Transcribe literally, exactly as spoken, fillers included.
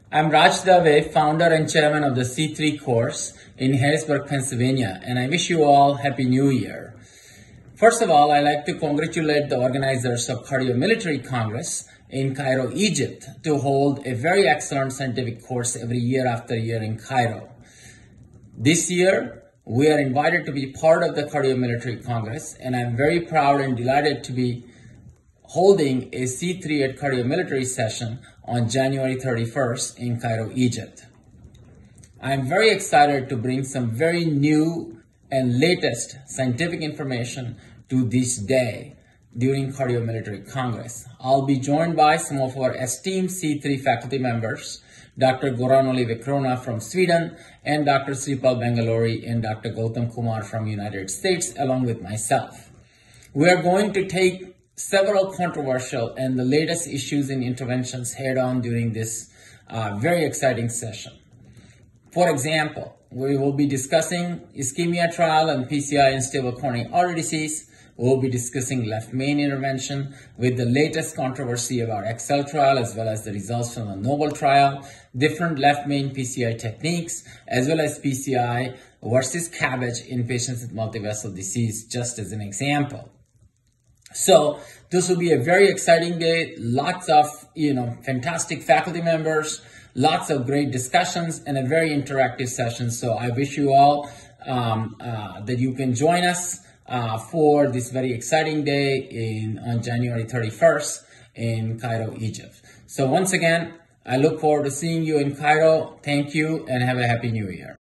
I'm Raj Dave, founder and chairman of the C three course in Harrisburg, Pennsylvania, and I wish you all Happy New Year. First of all, I'd like to congratulate the organizers of CardioMilitary Congress in Cairo, Egypt, to hold a very excellent scientific course every year after year in Cairo. This year, we are invited to be part of the CardioMilitary Congress, and I'm very proud and delighted to be holding a C three at CardioMilitary session on January thirty-first in Cairo, Egypt. I'm very excited to bring some very new and latest scientific information to this day during CardioMilitary Congress. I'll be joined by some of our esteemed C three faculty members, Doctor Goranoli Vikrona from Sweden, and Doctor Sripal Bangalore and Doctor Gautam Kumar from United States, along with myself. We are going to take several controversial and the latest issues and interventions head on during this uh, very exciting session. For example, we will be discussing ischemia trial and P C I in stable coronary artery disease. We'll be discussing left main intervention with the latest controversy about Excel trial as well as the results from the Noble trial, different left main P C I techniques, as well as P C I versus cabbage in patients with multivessel disease, just as an example. So this will be a very exciting day, lots of, you know, fantastic faculty members, lots of great discussions, and a very interactive session. So I wish you all um, uh, that you can join us uh, for this very exciting day in on January thirty-first in Cairo, Egypt. So once again, I look forward to seeing you in Cairo. Thank you and have a Happy New Year.